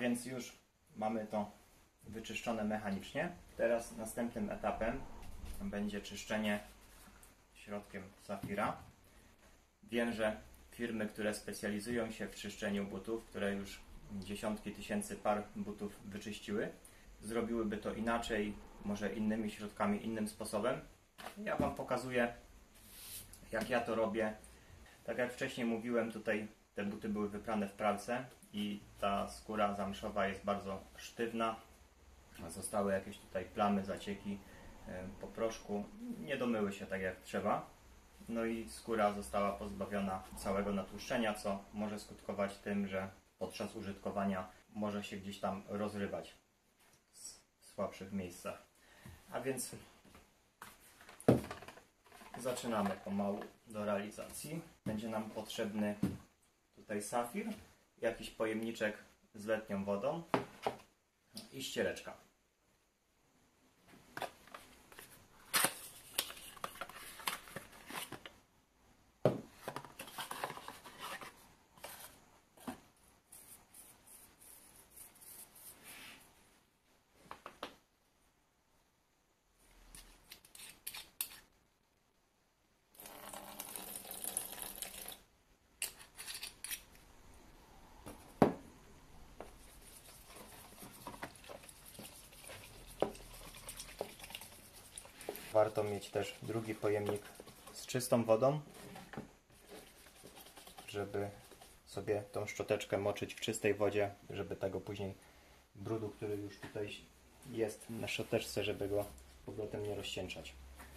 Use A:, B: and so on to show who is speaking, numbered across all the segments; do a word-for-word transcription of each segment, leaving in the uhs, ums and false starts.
A: więc już mamy to wyczyszczone mechanicznie. Teraz następnym etapem będzie czyszczenie środkiem Safira. Wiem, że firmy, które specjalizują się w czyszczeniu butów, które już dziesiątki tysięcy par butów wyczyściły, zrobiłyby to inaczej, może innymi środkami, innym sposobem. Ja Wam pokazuję, jak ja to robię. Tak jak wcześniej mówiłem, tutaj te buty były wyprane w pralce i ta skóra zamszowa jest bardzo sztywna. Zostały jakieś tutaj plamy, zacieki po proszku. Nie domyły się tak jak trzeba. No i skóra została pozbawiona całego natłuszczenia, co może skutkować tym, że podczas użytkowania może się gdzieś tam rozrywać w słabszych miejscach. A więc zaczynamy pomału do realizacji. Będzie nam potrzebny tutaj Safir, jakiś pojemniczek z letnią wodą i ściereczka. Warto mieć też drugi pojemnik z czystą wodą, żeby sobie tą szczoteczkę moczyć w czystej wodzie, żeby tego później brudu, który już tutaj jest na szczoteczce, żeby go z powrotem nie rozcieńczać.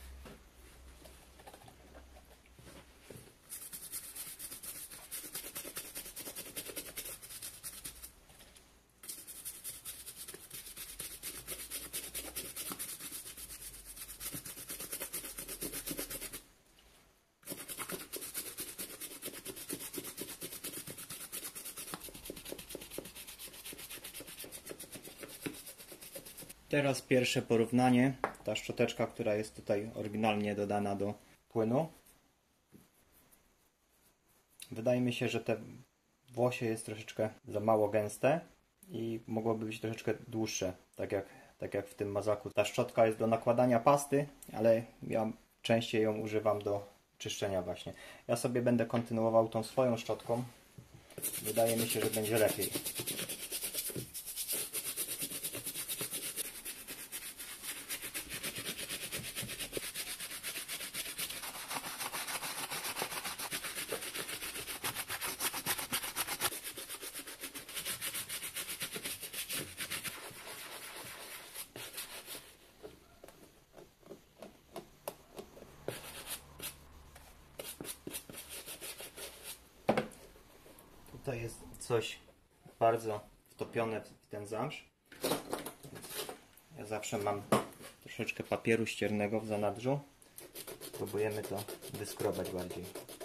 A: Teraz pierwsze porównanie. Ta szczoteczka, która jest tutaj oryginalnie dodana do płynu. Wydaje mi się, że te włosie jest troszeczkę za mało gęste i mogłoby być troszeczkę dłuższe, tak jak, tak jak w tym mazaku. Ta szczotka jest do nakładania pasty, ale ja częściej ją używam do czyszczenia właśnie. Ja sobie będę kontynuował tą swoją szczotką. Wydaje mi się, że będzie lepiej. Tutaj jest coś bardzo wtopione w ten zamsz. Ja zawsze mam troszeczkę papieru ściernego w zanadrzu. Próbujemy to wyskrobać bardziej.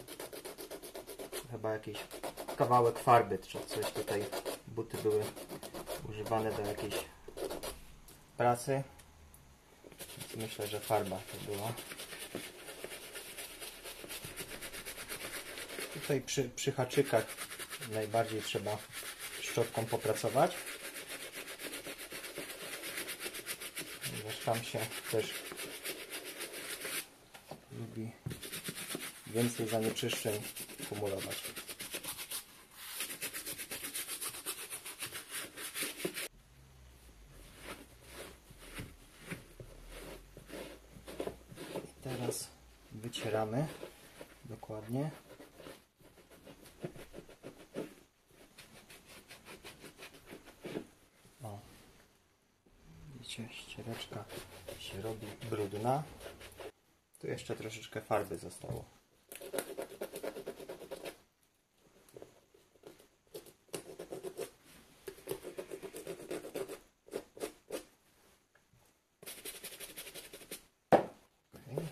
A: Chyba jakiś kawałek farby, czy coś tutaj. Buty były używane do jakiejś pracy. Więc myślę, że farba to była. Tutaj przy, przy haczykach najbardziej trzeba szczotką popracować, ponieważ tam się też lubi więcej zanieczyszczeń kumulować. I teraz wycieramy dokładnie. Ściereczka się robi brudna. Tu jeszcze troszeczkę farby zostało. Okay.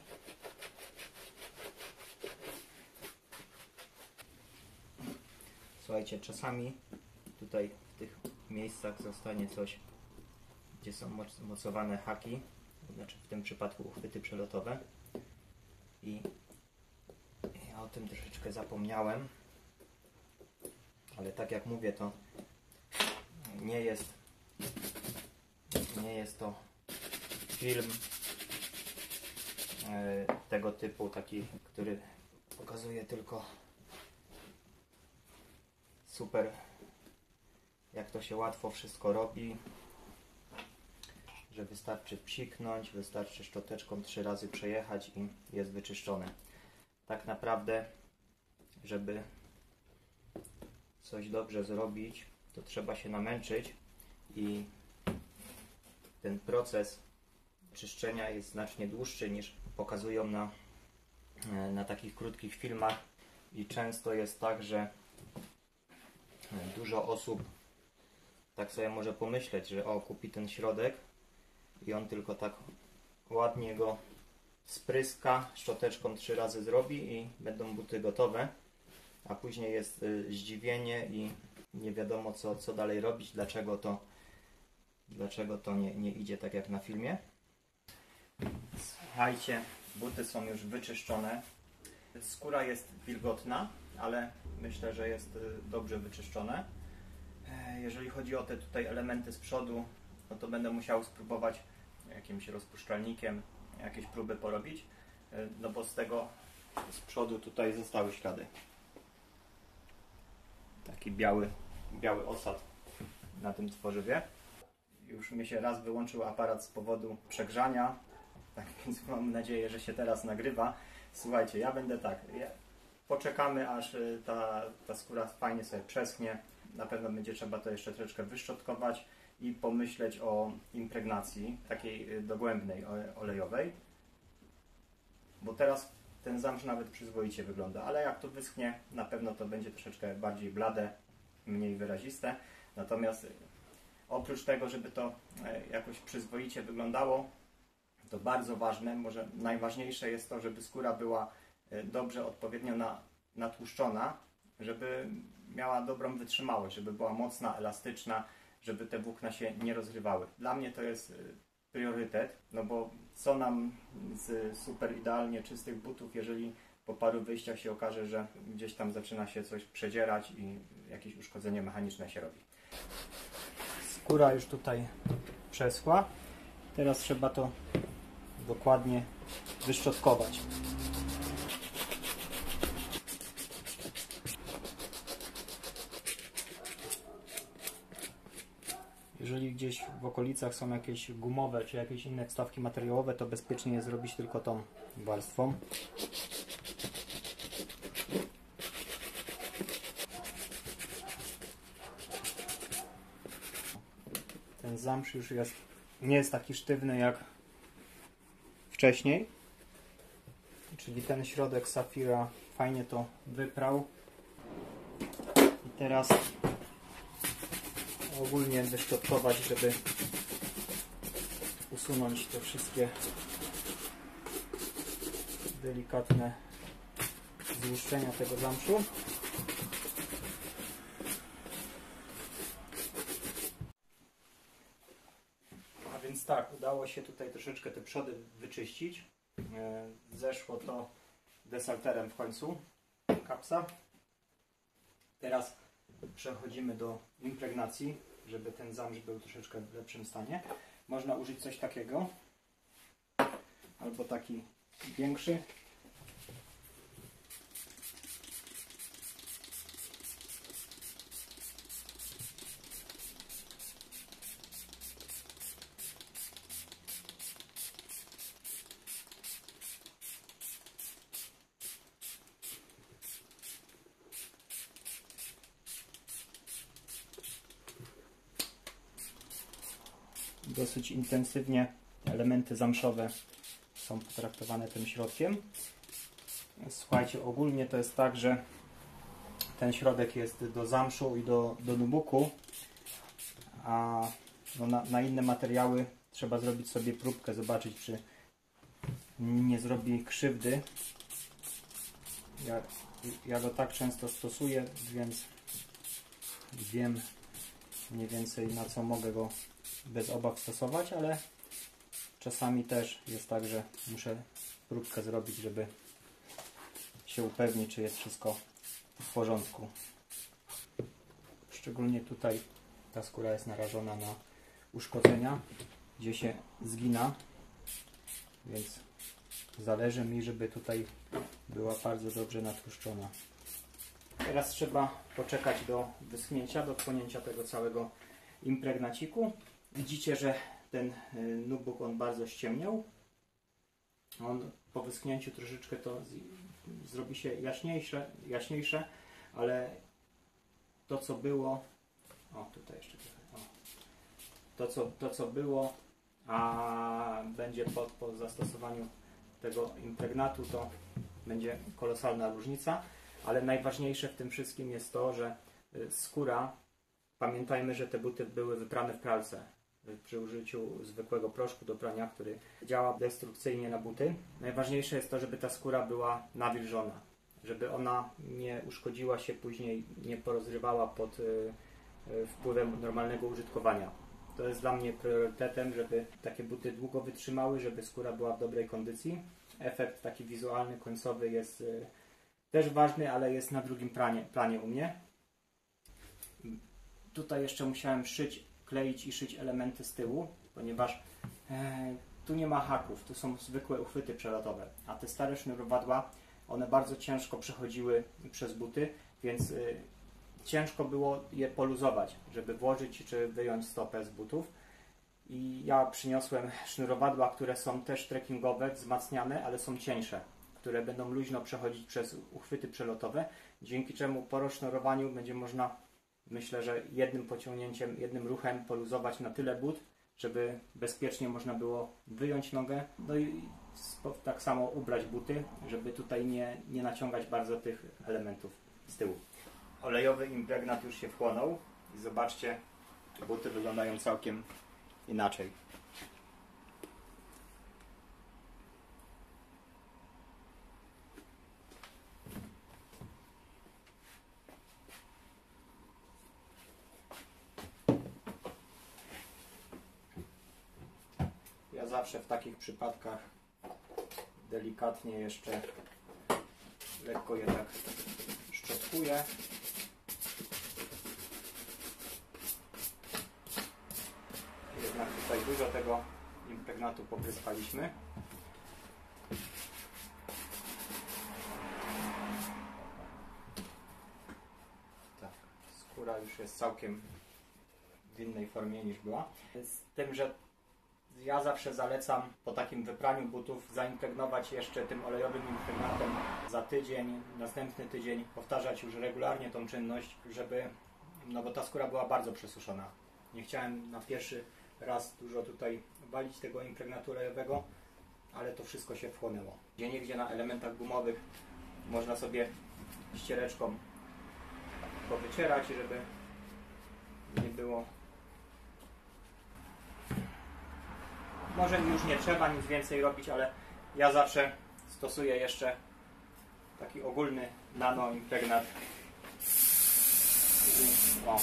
A: Słuchajcie, czasami tutaj w tych miejscach zostanie coś, gdzie są mocowane haki, znaczy w tym przypadku uchwyty przelotowe, i ja o tym troszeczkę zapomniałem, ale tak jak mówię, to nie jest nie jest to film e, tego typu, taki, który pokazuje tylko super, jak to się łatwo wszystko robi, że wystarczy psiknąć, wystarczy szczoteczką trzy razy przejechać i jest wyczyszczone. Tak naprawdę, żeby coś dobrze zrobić, to trzeba się namęczyć i ten proces czyszczenia jest znacznie dłuższy niż pokazują na, na takich krótkich filmach i często jest tak, że dużo osób tak sobie może pomyśleć, że o, kupi ten środek i on tylko tak ładnie go spryska, szczoteczką trzy razy zrobi i będą buty gotowe, a później jest y, zdziwienie i nie wiadomo co, co dalej robić, dlaczego to, dlaczego to nie, nie idzie tak jak na filmie. Słuchajcie, buty są już wyczyszczone. Skóra jest wilgotna, ale myślę, że jest dobrze wyczyszczone. Jeżeli chodzi o te tutaj elementy z przodu, no to będę musiał spróbować jakimś rozpuszczalnikiem jakieś próby porobić, no bo z tego z przodu tutaj zostały ślady. Taki biały, biały osad na tym tworzywie. Już mi się raz wyłączył aparat z powodu przegrzania, tak więc mam nadzieję, że się teraz nagrywa. Słuchajcie, ja będę tak, ja, poczekamy aż ta, ta skóra fajnie sobie przeschnie. Na pewno będzie trzeba to jeszcze troszeczkę wyszczotkować i pomyśleć o impregnacji takiej dogłębnej, olejowej. Bo teraz ten zamsz nawet przyzwoicie wygląda, ale jak to wyschnie, na pewno to będzie troszeczkę bardziej blade, mniej wyraziste. Natomiast oprócz tego, żeby to jakoś przyzwoicie wyglądało, to bardzo ważne, może najważniejsze jest to, żeby skóra była dobrze, odpowiednio na, natłuszczona, żeby miała dobrą wytrzymałość, żeby była mocna, elastyczna, żeby te włókna się nie rozrywały. Dla mnie to jest priorytet, no bo co nam z super idealnie czystych butów, jeżeli po paru wyjściach się okaże, że gdzieś tam zaczyna się coś przedzierać i jakieś uszkodzenie mechaniczne się robi. Skóra już tutaj przeschła. Teraz trzeba to dokładnie wyszczotkować. Jeżeli gdzieś w okolicach są jakieś gumowe czy jakieś inne wstawki materiałowe, to bezpiecznie jest zrobić tylko tą warstwą. Ten zamsz już jest, nie jest taki sztywny jak wcześniej. Czyli ten środek Safira fajnie to wyprał. I teraz ogólnie wyszczotkować, żeby usunąć te wszystkie delikatne złuszczenia tego zamszu. A więc tak, udało się tutaj troszeczkę te przody wyczyścić. Zeszło to desalterem w końcu kapsa. Teraz przechodzimy do impregnacji, żeby ten zamsz był troszeczkę w lepszym stanie. Można użyć coś takiego, albo taki większy. Dosyć intensywnie elementy zamszowe są potraktowane tym środkiem. Słuchajcie, ogólnie to jest tak, że ten środek jest do zamszu i do, do nubuku, a no na, na inne materiały trzeba zrobić sobie próbkę, zobaczyć, czy nie zrobi krzywdy. Ja, ja go tak często stosuję, więc wiem mniej więcej, na co mogę go bez obaw stosować, ale czasami też jest tak, że muszę próbkę zrobić, żeby się upewnić, czy jest wszystko w porządku. Szczególnie tutaj ta skóra jest narażona na uszkodzenia, gdzie się zgina, więc zależy mi, żeby tutaj była bardzo dobrze natłuszczona. Teraz trzeba poczekać do wyschnięcia, do wchłonięcia tego całego impregnaciku. Widzicie, że ten notebook on bardzo ściemniał. On po wyschnięciu troszeczkę to z, zrobi się jaśniejsze, jaśniejsze, ale to co było, o tutaj jeszcze trochę, o, to co, to co było, a będzie po, po zastosowaniu tego impregnatu, to będzie kolosalna różnica, ale najważniejsze w tym wszystkim jest to, że skóra, pamiętajmy, że te buty były wyprane w pralce przy użyciu zwykłego proszku do prania, który działa destrukcyjnie na buty. Najważniejsze jest to, żeby ta skóra była nawilżona, żeby ona nie uszkodziła się później, nie porozrywała pod y, y, wpływem normalnego użytkowania. To jest dla mnie priorytetem, żeby takie buty długo wytrzymały, żeby skóra była w dobrej kondycji. Efekt taki wizualny, końcowy jest y, też ważny, ale jest na drugim planie, planie u mnie. Tutaj jeszcze musiałem szyć, kleić i szyć elementy z tyłu, ponieważ e, tu nie ma haków, tu są zwykłe uchwyty przelotowe, a te stare sznurowadła, one bardzo ciężko przechodziły przez buty, więc y, ciężko było je poluzować, żeby włożyć czy wyjąć stopę z butów. I ja przyniosłem sznurowadła, które są też trekkingowe, wzmacniane, ale są cieńsze, które będą luźno przechodzić przez uchwyty przelotowe, dzięki czemu po rozsznurowaniu będzie można, myślę, że jednym pociągnięciem, jednym ruchem poluzować na tyle but, żeby bezpiecznie można było wyjąć nogę, no i tak samo ubrać buty, żeby tutaj nie, nie naciągać bardzo tych elementów z tyłu. Olejowy impregnat już się wchłonął i zobaczcie, buty wyglądają całkiem inaczej. Ja zawsze w takich przypadkach delikatnie jeszcze lekko je tak szczotkuję. Jednak tutaj dużo tego impregnatu popryskaliśmy. Tak, skóra już jest całkiem w innej formie niż była. Z tym, że ja zawsze zalecam po takim wypraniu butów zaimpregnować jeszcze tym olejowym impregnatem za tydzień, następny tydzień, powtarzać już regularnie tą czynność, żeby, no bo ta skóra była bardzo przesuszona. Nie chciałem na pierwszy raz dużo tutaj walić tego impregnatu olejowego, ale to wszystko się wchłonęło. Gdzieniegdzie na elementach gumowych można sobie ściereczką powycierać, żeby nie było. Może już nie trzeba nic więcej robić, ale ja zawsze stosuję jeszcze taki ogólny nano impregnat. O.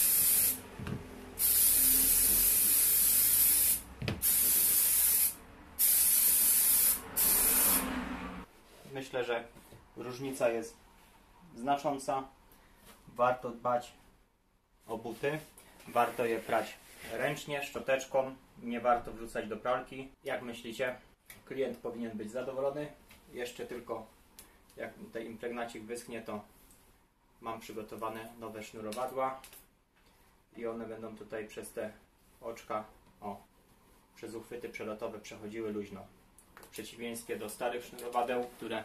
A: Myślę, że różnica jest znacząca. Warto dbać o buty. Warto je prać ręcznie, szczoteczką. Nie warto wrzucać do pralki. Jak myślicie? Klient powinien być zadowolony. Jeszcze tylko jak ten impregnacik wyschnie, to mam przygotowane nowe sznurowadła i one będą tutaj przez te oczka, o, przez uchwyty przelotowe przechodziły luźno. W przeciwieństwie do starych sznurowadeł, które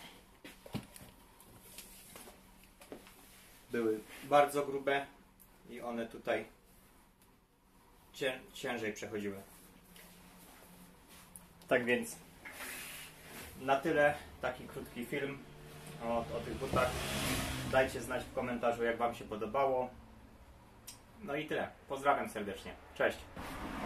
A: były bardzo grube i one tutaj cię, ciężej przechodziły. Tak więc na tyle taki krótki film o, o tych butach. Dajcie znać w komentarzu, jak Wam się podobało. No i tyle. Pozdrawiam serdecznie. Cześć.